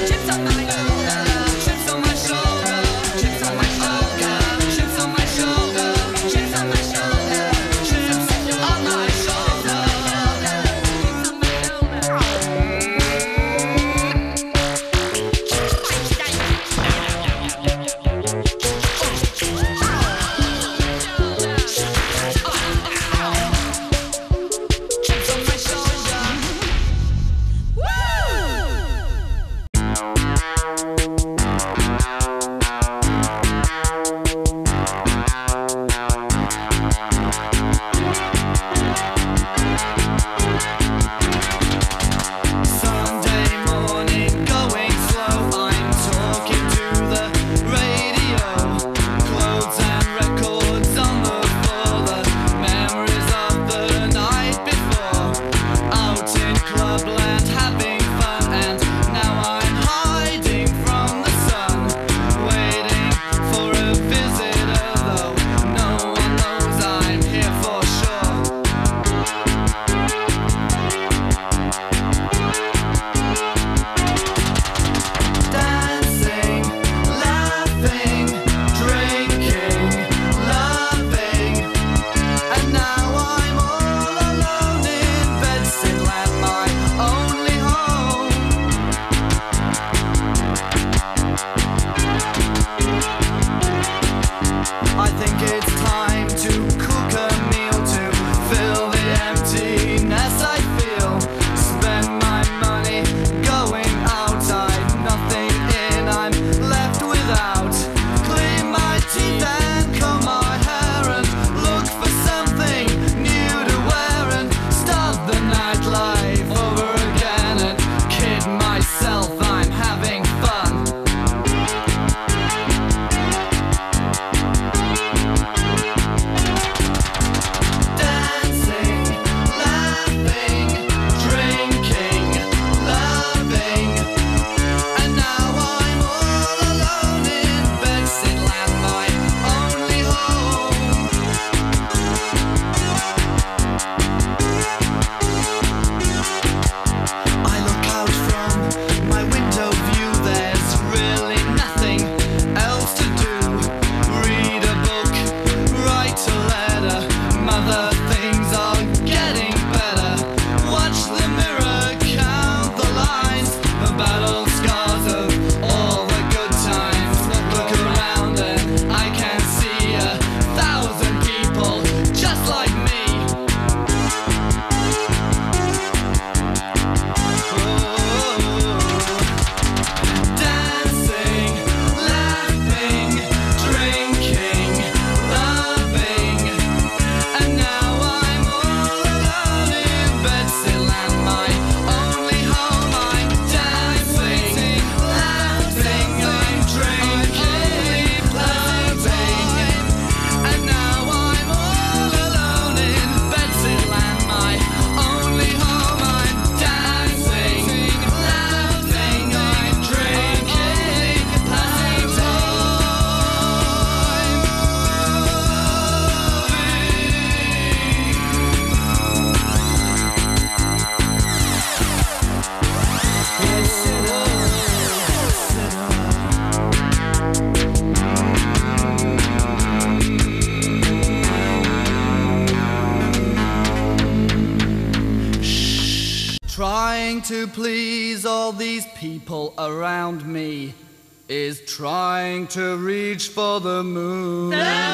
Trying to please all these people around me is trying to reach for the moon. The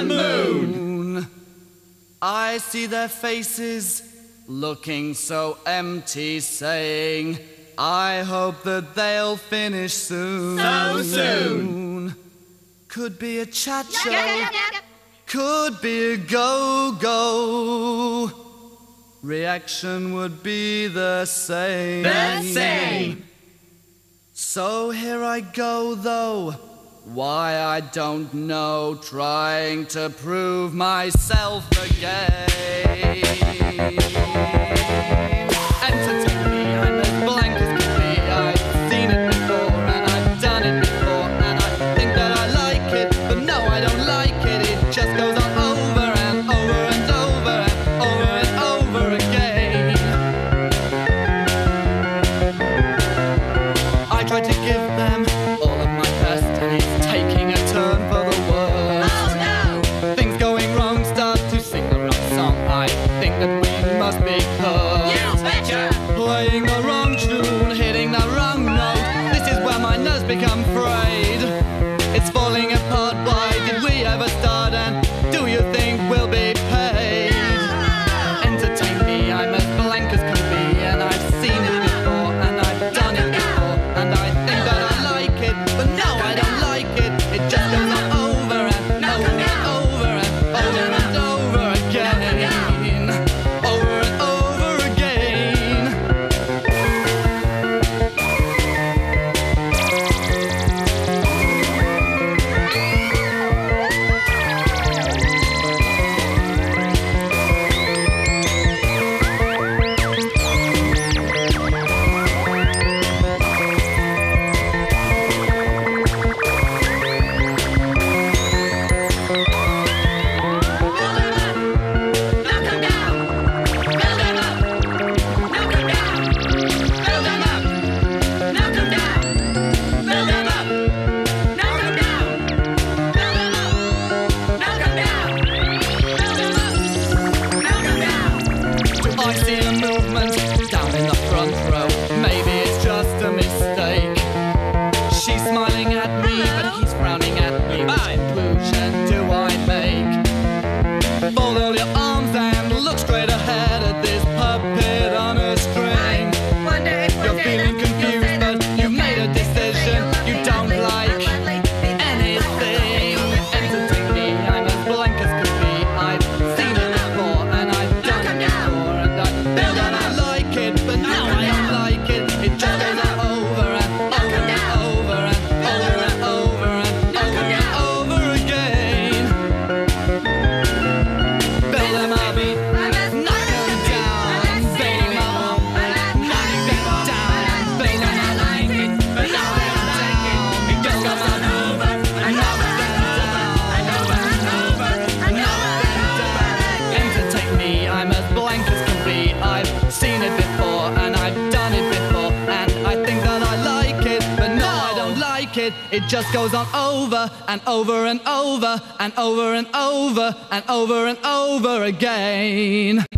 moon! I see their faces looking so empty, saying, I hope that they'll finish soon. So soon! Could be a chat show, could be a go-go. Reaction would be the same. The same! So here I go though, why I don't know, trying to prove myself again. Entertain me, I'm as blank as can be. I've seen it before and I've done it before, and I think that I like it, but no, I don't like it. It just goes on over and over and over and over and over again. I tried to give them become frayed. It's falling apart, why did we ever start, and do you think we'll be paid? Entertain me, I'm as blank as can be, and I've seen it before, and I've done it before, and I think that I like it, but no, I don't like it. It just goes on over and over and over and over and over again. Over and over again. I see a movement down in the front row. Maybe it's just a mistake. She's smiling at me, but he's frowning at me. What conclusion do I make? Fold all your arms and look straight ahead at this puppet on a string. You're feeling confused, but you've made a decision. You don't like anything. Entertain me, I'm as blank as can be. I've seen it before, and I've done it before, and I think that I like it, but now I don't like it. It just goes on over and over and over and over and over and over and over again. Build them up, knock them down, build them up, knock them down, build them up, knock them down. It just goes on over and knock them down, over and over and knock them down. Entertain me, I'm as blank as can be. I've seen it before, and I've done it before, and I think that I like it, but no, I don't like it. It just goes on over and over and over and over and over and over and over again.